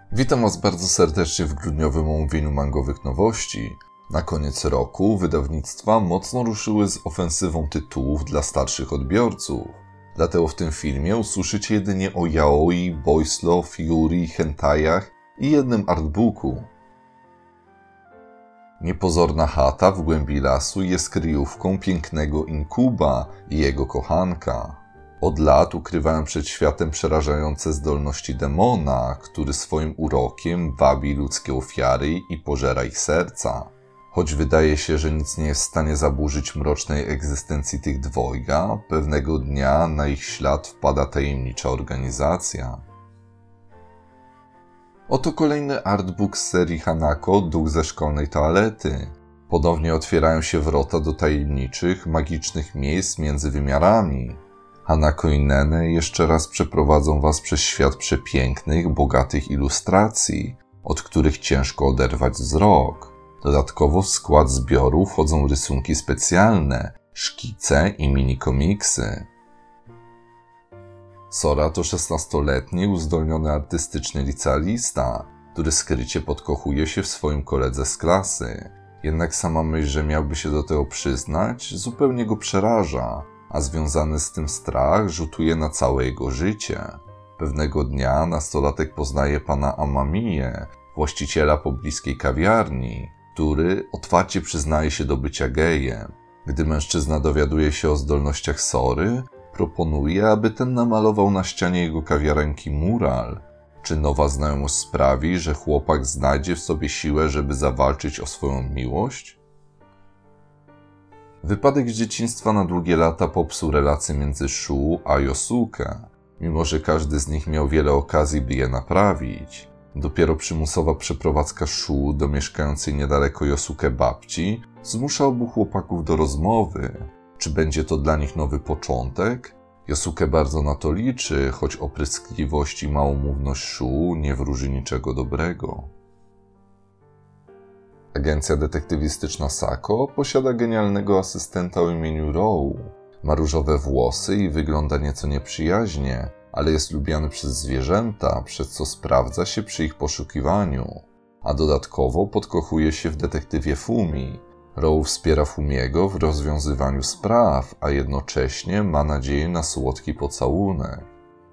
Witam Was bardzo serdecznie w grudniowym omówieniu mangowych nowości. Na koniec roku wydawnictwa mocno ruszyły z ofensywą tytułów dla starszych odbiorców. Dlatego w tym filmie usłyszycie jedynie o yaoi, boys love, yuri, hentajach i jednym artbooku. Niepozorna chata w głębi lasu jest kryjówką pięknego inkuba i jego kochanka. Od lat ukrywają przed światem przerażające zdolności demona, który swoim urokiem wabi ludzkie ofiary i pożera ich serca. Choć wydaje się, że nic nie jest w stanie zaburzyć mrocznej egzystencji tych dwojga, pewnego dnia na ich ślad wpada tajemnicza organizacja. Oto kolejny artbook z serii Hanako, Duch ze szkolnej toalety. Ponownie otwierają się wrota do tajemniczych, magicznych miejsc między wymiarami. Hanako i Nene jeszcze raz przeprowadzą Was przez świat przepięknych, bogatych ilustracji, od których ciężko oderwać wzrok. Dodatkowo w skład zbioru wchodzą rysunki specjalne, szkice i mini-komiksy. Sora to 16-letni, uzdolniony artystycznie licealista, który skrycie podkochuje się w swoim koledze z klasy. Jednak sama myśl, że miałby się do tego przyznać, zupełnie go przeraża, a związany z tym strach rzutuje na całe jego życie. Pewnego dnia nastolatek poznaje pana Amamiję, właściciela pobliskiej kawiarni, który otwarcie przyznaje się do bycia gejem. Gdy mężczyzna dowiaduje się o zdolnościach Sory, proponuje, aby ten namalował na ścianie jego kawiarenki mural. Czy nowa znajomość sprawi, że chłopak znajdzie w sobie siłę, żeby zawalczyć o swoją miłość? Wypadek z dzieciństwa na długie lata popsuł relacje między Shu a Yosuke, mimo że każdy z nich miał wiele okazji, by je naprawić. Dopiero przymusowa przeprowadzka Shu do mieszkającej niedaleko Yosuke babci zmusza obu chłopaków do rozmowy. Czy będzie to dla nich nowy początek? Yosuke bardzo na to liczy, choć opryskliwość i małomówność Shu nie wróży niczego dobrego. Agencja detektywistyczna Sako posiada genialnego asystenta o imieniu Rou. Ma różowe włosy i wygląda nieco nieprzyjaźnie, ale jest lubiany przez zwierzęta, przez co sprawdza się przy ich poszukiwaniu. A dodatkowo podkochuje się w detektywie Fumi. Rou wspiera Fumiego w rozwiązywaniu spraw, a jednocześnie ma nadzieję na słodki pocałunek.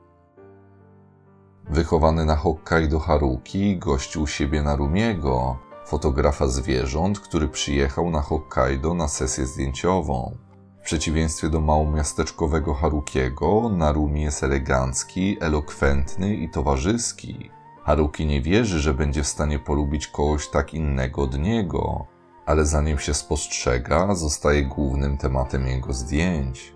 Wychowany na Hokkaido Haruki gościł u siebie Narumiego, fotografa zwierząt, który przyjechał na Hokkaido na sesję zdjęciową. W przeciwieństwie do małomiasteczkowego Harukiego, Narumi jest elegancki, elokwentny i towarzyski. Haruki nie wierzy, że będzie w stanie polubić kogoś tak innego od niego, ale zanim się spostrzega, zostaje głównym tematem jego zdjęć.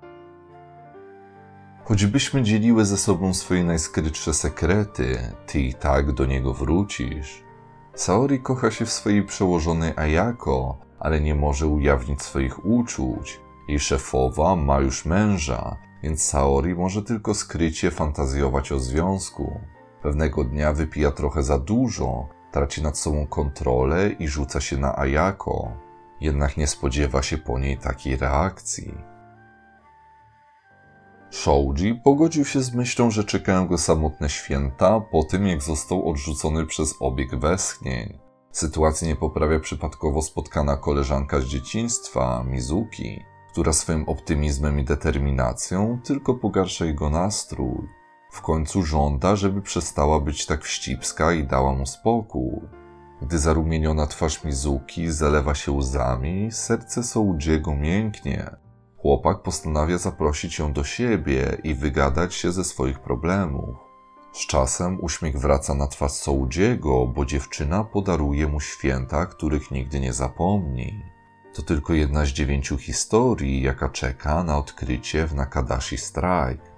Choćbyśmy dzieliły ze sobą swoje najskrytsze sekrety, ty i tak do niego wrócisz. Saori kocha się w swojej przełożonej Ayako, ale nie może ujawnić swoich uczuć. Jej szefowa ma już męża, więc Saori może tylko skrycie fantazjować o związku. Pewnego dnia wypija trochę za dużo, traci nad sobą kontrolę i rzuca się na Ayako. Jednak nie spodziewa się po niej takiej reakcji. Shoji pogodził się z myślą, że czekają go samotne święta po tym, jak został odrzucony przez obieg westchnień. Sytuacji nie poprawia przypadkowo spotkana koleżanka z dzieciństwa, Mizuki, która swoim optymizmem i determinacją tylko pogarsza jego nastrój. W końcu żąda, żeby przestała być tak wścibska i dała mu spokój. Gdy zarumieniona twarz Mizuki zalewa się łzami, serce Soujiego mięknie. Chłopak postanawia zaprosić ją do siebie i wygadać się ze swoich problemów. Z czasem uśmiech wraca na twarz Soujiego, bo dziewczyna podaruje mu święta, których nigdy nie zapomni. To tylko jedna z 9 historii, jaka czeka na odkrycie w Nakadashi Strike.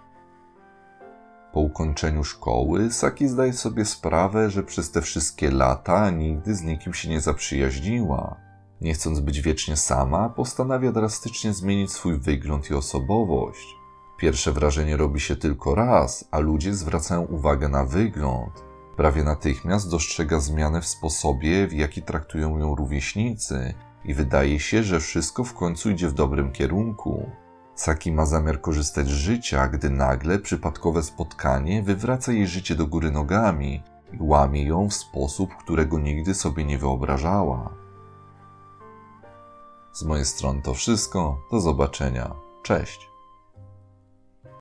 Po ukończeniu szkoły Saki zdaje sobie sprawę, że przez te wszystkie lata nigdy z nikim się nie zaprzyjaźniła. Nie chcąc być wiecznie sama, postanawia drastycznie zmienić swój wygląd i osobowość. Pierwsze wrażenie robi się tylko raz, a ludzie zwracają uwagę na wygląd. Prawie natychmiast dostrzega zmianę w sposobie, w jaki traktują ją rówieśnicy i wydaje się, że wszystko w końcu idzie w dobrym kierunku. Saki ma zamiar korzystać z życia, gdy nagle przypadkowe spotkanie wywraca jej życie do góry nogami i łamie ją w sposób, którego nigdy sobie nie wyobrażała. Z mojej strony to wszystko. Do zobaczenia. Cześć.